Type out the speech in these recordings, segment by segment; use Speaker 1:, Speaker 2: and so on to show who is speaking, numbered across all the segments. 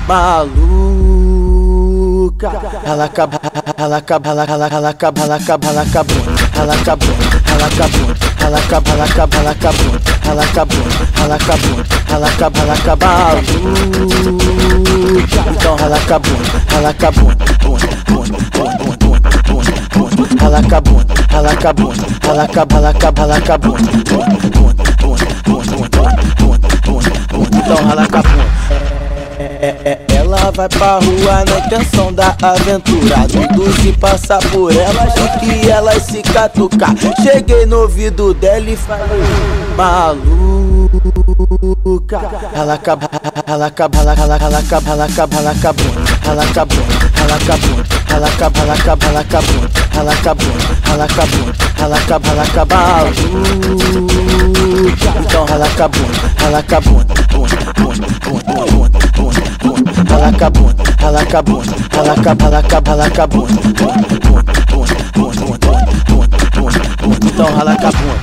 Speaker 1: maluca. Ela acaba, ela acaba, ela acaba, ela acaba, ela acaba, ela acabou, ela acabou, ela acabou, ela acaba, ela acaba, ela acabou, ela acabou, ela acabou, ela acaba, ela acaba, maluca. Então ela acabou, ela acabou, ela acabou, ela acabou, ela acaba, ela acaba, ela acabou, então ela acabou. Ela vai pra rua na intenção da aventura. Tudo se passa por ela, achei que ela ia se catucar. Cheguei no ouvido dela e falei, maluca. Ela acaba, ela acaba, ela acaba, ela acaba, ela acaba, ela acabou, ela acabou, ela acabou, ela acaba, ela acaba, ela acabou, ela acabou, ela acabou, ela acaba, ela acaba, maluca. Então ela acabou, ela acabou, ela acabou, ela acabou, ela acaba, ela acaba, ela acabou, então ela acabou.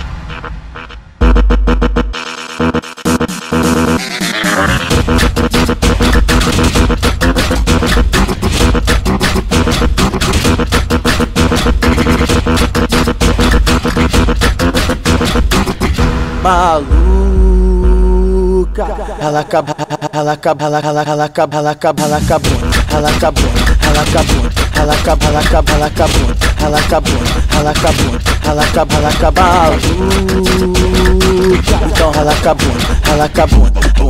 Speaker 1: Maluca, ela acaba, ela acaba, ela acaba, ela acaba, ela acaba, ela acabou, ela acabou, ela acabou, ela acaba, ela acaba, ela acabou, ela acabou, ela acabou, ela acaba, ela acaba, então ela acabou, ela acabou,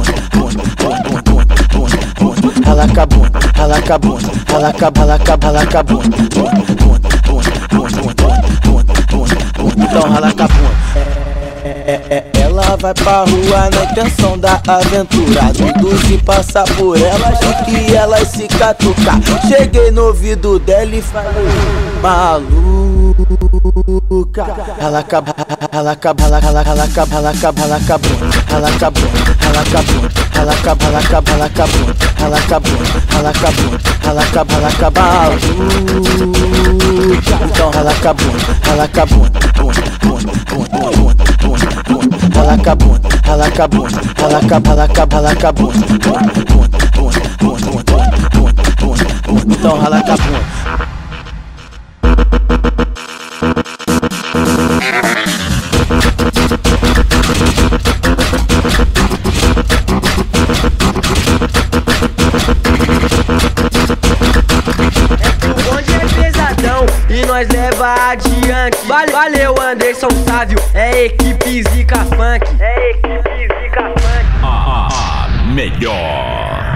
Speaker 1: ela acabou, ela acabou, ela acaba, ela acaba, ela acabou, então ela acabou. Ela vai pra rua na intenção da aventura. Tudo se passa por ela, achei que ela ia se catucar. Cheguei no ouvido dela e falei, maluca. Ela acaba, ela acaba, ela acaba, ela acaba, ela acaba, ela acabou, ela acabou, ela acabou, ela acaba, ela acaba, ela acabou, ela acabou, ela acabou, ela acaba, ela acaba, então ela acabou, ela acabou, ela acabou, ela acabou, ela acaba, ela acaba, ela acabou, então ela acabou.
Speaker 2: E nós leva adiante. Valeu, Anderson Sávio. É equipe Zica Funk. É equipe Zica Funk.
Speaker 3: Melhor.